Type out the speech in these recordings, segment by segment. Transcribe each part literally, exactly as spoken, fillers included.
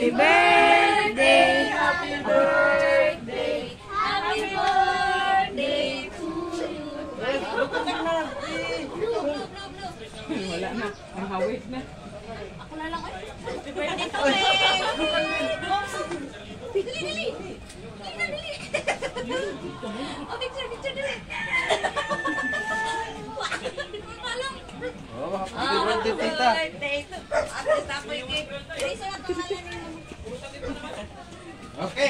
Happy birthday! Happy birthday! Happy birthday to you! Wala na. Ang hawit na. Ako na lang. Happy birthday to me! Dili, dili! Dili, dili! Oh, picture, picture, dili! Oh, happy birthday, tita. Okay.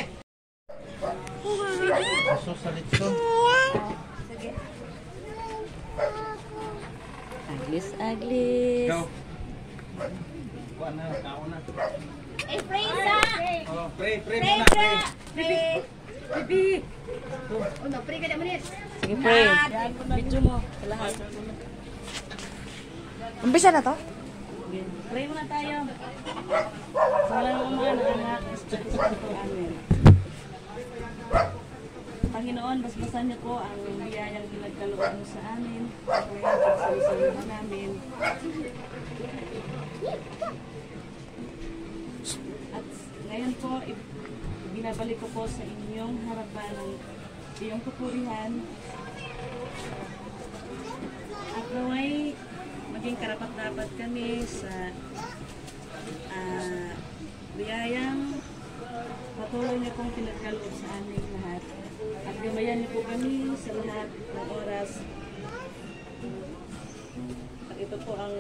Aso sa litso. Aglis, aglis. Go. Kuha na, kao na. Eh, pray sa! Oh, pray, pray Pray muna, sa! pray. Pray! Bibi! Oh, no, pray ka na manit. Sige, pray. Video mo sa lahat. Umpisa na to? Pray muna tayo. Sa mga mga anak, amen. Panginoon, basbasan niyo po ang biyayang pinagkalooban mo sa amin. Ngayon, pagsalusaluhan namin. At ngayon po, binabalik ko po sa inyong harapan ng iyong kapurihan. At naway, maging karapat-dapat kami sa uh, biyayang patuloy niyo pong pinagkaloob sa aming lahat. At gamayan niyo po kami sa lahat ng oras. At ito po ang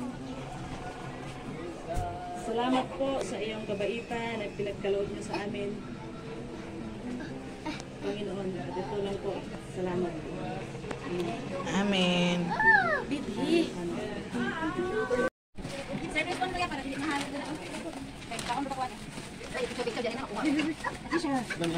salamat po sa iyong kabaitan na pinagkaloob niyo sa amin. Panginoon, at ito lang po. Salamat po. Amen. Bibi! Service po na para hindi mahal na ako. Kaya ako na pakuha. Ay, picture dyan na ako. Hindi siya.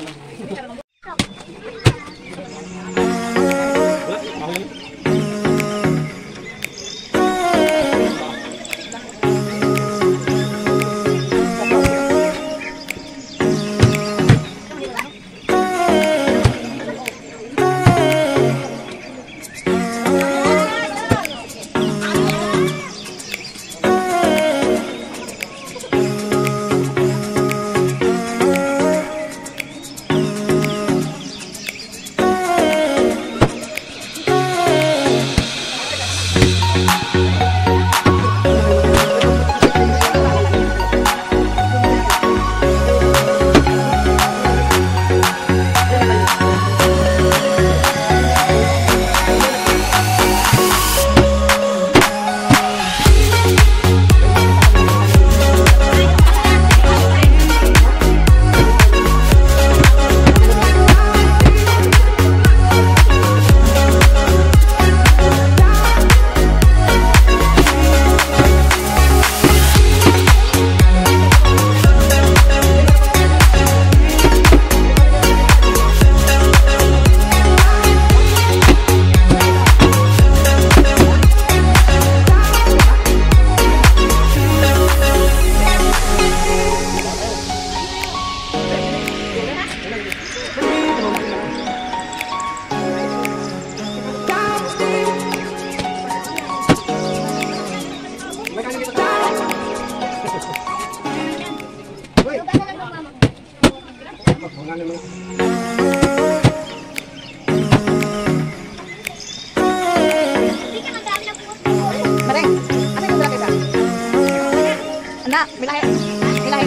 Mareng, asa yung berapa? Anak, bilahin. Bilahin.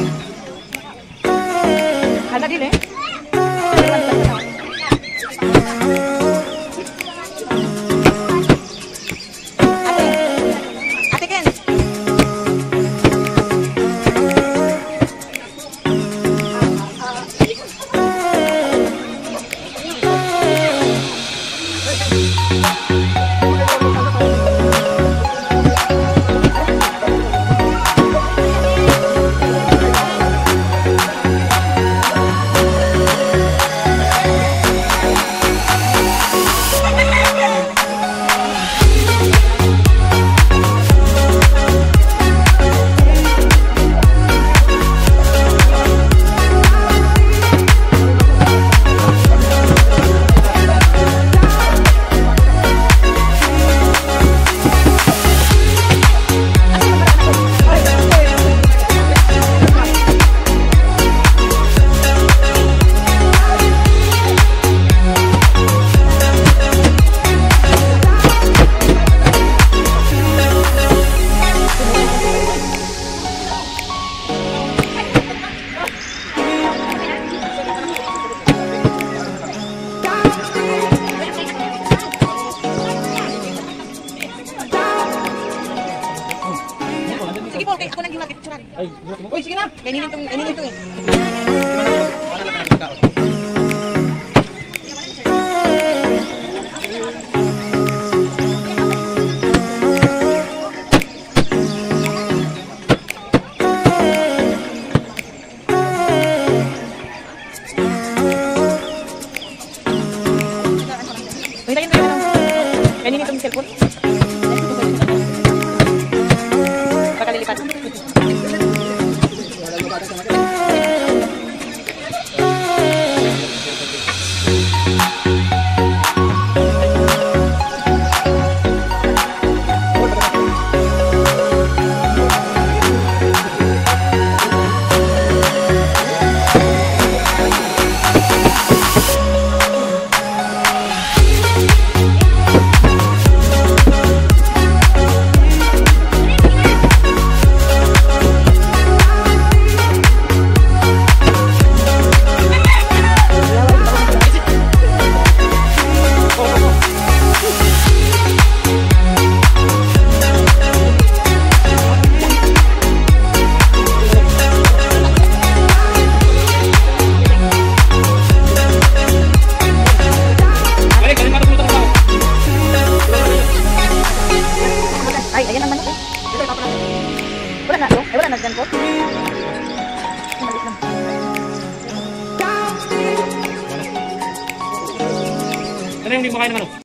Ada di deh. Happy cellphone. Baka lilipat. Ay, ayan ang manok eh. Ito, ipapala. Wala na, no? Ay, wala na dyan po. Maliit lang. Ano yung hindi makain ng manok?